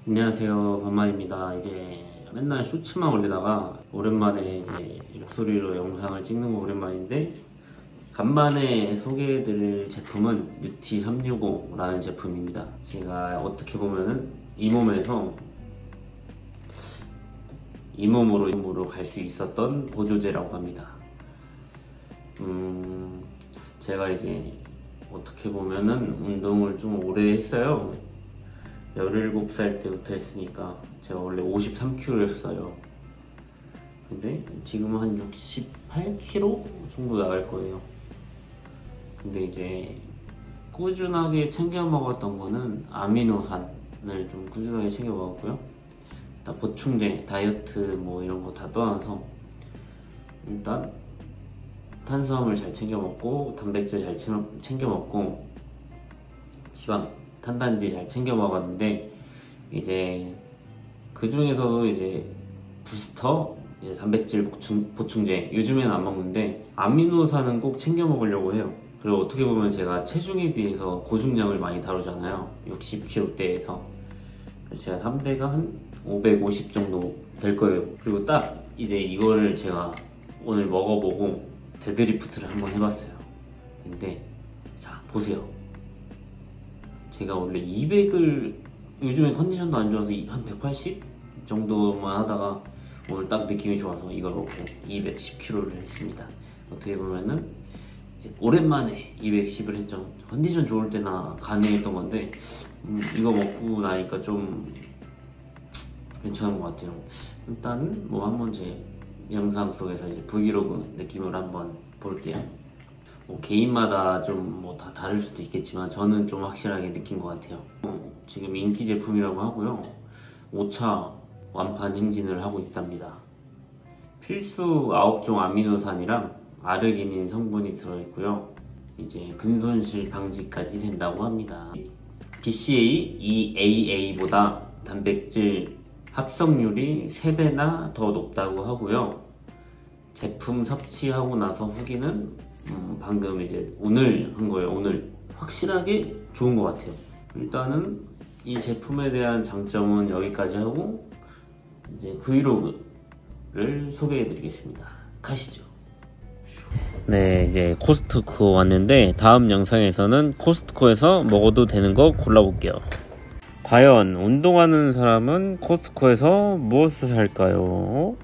안녕하세요, 반만입니다. 이제 맨날 쇼츠만 올리다가 오랜만에 이제 목소리로 영상을 찍는 거 오랜만인데, 간만에 소개해드릴 제품은 UT365라는 제품입니다. 제가 어떻게 보면은 잇몸으로 갈 수 있었던 보조제라고 합니다. 제가 이제 어떻게 보면은 운동을 좀 오래 했어요. 17살 때부터 했으니까 제가 원래 53kg였어요. 근데 지금은 한 68kg 정도 나갈 거예요. 근데 이제 꾸준하게 챙겨 먹었던 거는 아미노산을 좀 꾸준하게 챙겨 먹었고요. 일단 보충제, 다이어트 뭐 이런 거 다 떠나서 일단 탄수화물 잘 챙겨 먹고, 단백질 잘 챙겨 먹고, 지방, 탄단지 잘 챙겨 먹었는데, 이제 그 중에서도 이제 부스터, 이제 단백질 보충제 요즘에는 안 먹는데 아미노산은 꼭 챙겨 먹으려고 해요. 그리고 어떻게 보면 제가 체중에 비해서 고중량을 많이 다루잖아요. 60kg대에서 제가 3대가 한 550 정도 될 거예요. 그리고 딱 이제 이거를 제가 오늘 먹어보고 데드리프트를 한번 해봤어요. 근데 자 보세요. 제가 원래 200을 요즘에 컨디션도 안 좋아서 한 180 정도만 하다가 오늘 딱 느낌이 좋아서 이걸 먹고 210kg를 했습니다. 어떻게 보면은 이제 오랜만에 210을 했죠. 컨디션 좋을 때나 가능했던 건데 이거 먹고 나니까 좀 괜찮은 것 같아요. 일단 뭐 한번 제 영상 속에서 이제 브이로그 느낌으로 한번 볼게요. 뭐 개인마다 좀 뭐 다 다를 수도 있겠지만 저는 좀 확실하게 느낀 것 같아요. 지금 인기 제품이라고 하고요. 5차 완판 행진을 하고 있답니다. 필수 9종 아미노산이랑 아르기닌 성분이 들어있고요. 이제 근손실 방지까지 된다고 합니다. BCA, EAA보다 단백질 합성률이 3배나 더 높다고 하고요. 제품 섭취하고 나서 후기는 방금 이제 오늘 한 거예요. 오늘 확실하게 좋은 것 같아요. 일단은 이 제품에 대한 장점은 여기까지 하고 이제 브이로그를 소개해 드리겠습니다. 가시죠. 네, 이제 코스트코 왔는데 다음 영상에서는 코스트코에서 먹어도 되는 거 골라볼게요. 과연 운동하는 사람은 코스트코에서 무엇을 살까요?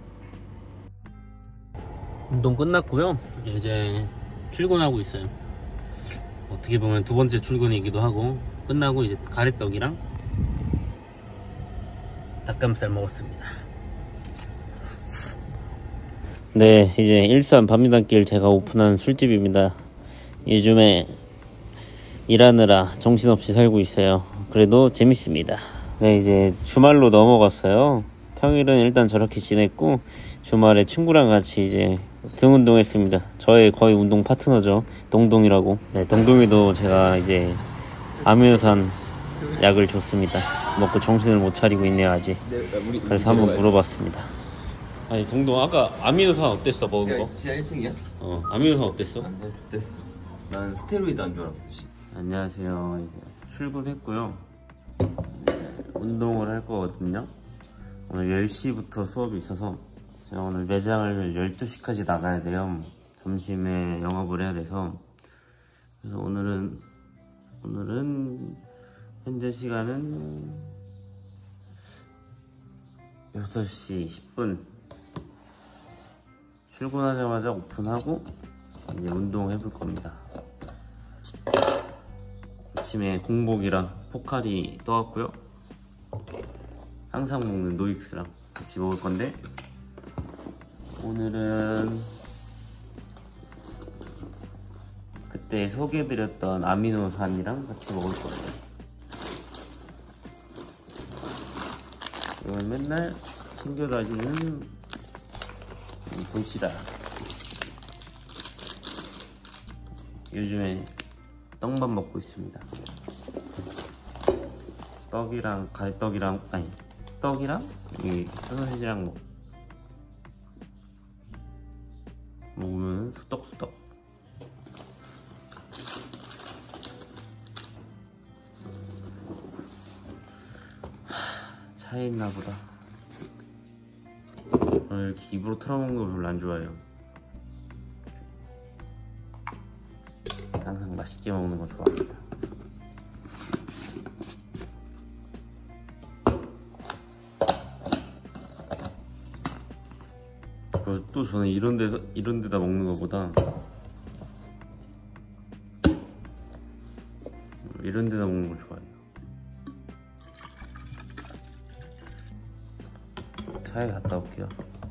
운동 끝났고요. 이제 출근하고 있어요. 어떻게 보면 두 번째 출근이기도 하고, 끝나고 이제 가래떡이랑 닭가슴살 먹었습니다. 네, 이제 일산 밤미단길 제가 오픈한 술집입니다. 요즘에 일하느라 정신없이 살고 있어요. 그래도 재밌습니다. 네, 이제 주말로 넘어갔어요. 평일은 일단 저렇게 지냈고 주말에 친구랑 같이 이제 등 운동했습니다. 저의 거의 운동 파트너죠. 동동이라고. 네, 동동이도 제가 이제 아미노산 약을 줬습니다. 먹고 정신을 못 차리고 있네요 아직. 그래서 한번 물어봤습니다. 아니 동동 아까 아미노산 어땠어 먹은 거? 지하 1층이야? 아미노산 어땠어? 완전 좋댔어. 난 스테로이드 안 줄 알았어. 안녕하세요. 이제 출근했고요. 운동을 할 거거든요. 오늘 10시부터 수업이 있어서 제가 오늘 매장을 12시까지 나가야 돼요. 점심에 영업을 해야 돼서. 그래서 오늘은 현재 시간은 6시 10분. 출근하자마자 오픈하고 이제 운동해 볼 겁니다. 아침에 공복이랑 포카리 떠왔고요. 항상 먹는 노익스랑 같이 먹을 건데, 오늘은 그때 소개해드렸던 아미노산이랑 같이 먹을 거예요. 이걸 맨날 챙겨 다니는 도시락. 요즘에 떡만 먹고 있습니다. 떡이랑 가래떡이랑 떡이랑 이 소시지랑 먹으면 수떡수떡. 차에 있나 보다. 이렇게 입으로 털어먹는 거 별로 안 좋아해요. 항상 맛있게 먹는 거 좋아합니다. 그리고 또 저는 이런 데다 먹는 것보다 이런 데다 먹는 걸 좋아해요. 차에 갔다 올게요.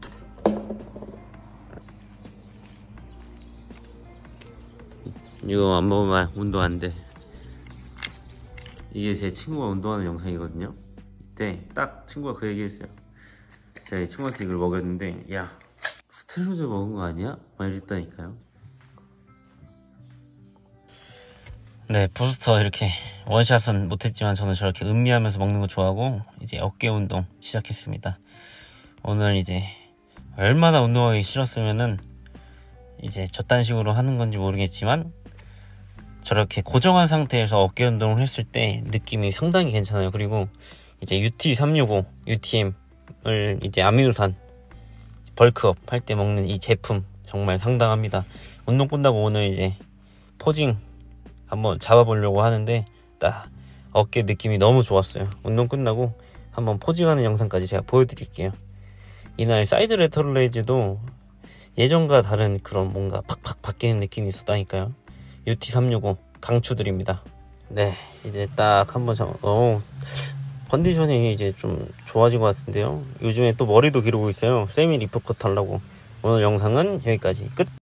이거 안 먹으면 운동 안 돼. 이게 제 친구가 운동하는 영상이거든요. 이때 딱 친구가 그 얘기 했어요. 제가 이 친구한테 이걸 먹였는데, 야, 스테로이드 먹은 거 아니야? 막 이랬다니까요. 네, 부스터 이렇게 원샷은 못했지만 저는 저렇게 음미하면서 먹는 거 좋아하고 이제 어깨 운동 시작했습니다. 오늘 이제 얼마나 운동하기 싫었으면은 이제 저딴 식으로 하는 건지 모르겠지만 저렇게 고정한 상태에서 어깨 운동을 했을 때 느낌이 상당히 괜찮아요. 그리고 이제 UT365, UTM을 이제 아미노산 벌크업 할 때 먹는 이 제품 정말 상당합니다. 운동 끝나고 오늘 이제 포징 한번 잡아보려고 하는데 딱 어깨 느낌이 너무 좋았어요. 운동 끝나고 한번 포징하는 영상까지 제가 보여드릴게요. 이날 사이드 레터럴 레이즈도 예전과 다른 그런 뭔가 팍팍 바뀌는 느낌이 있었다니까요. UT365 강추드립니다. 네, 이제 딱 한번 컨디션이 이제 좀 좋아진 것 같은데요. 요즘에 또 머리도 기르고 있어요. 세미 리프컷 하려고. 오늘 영상은 여기까지 끝.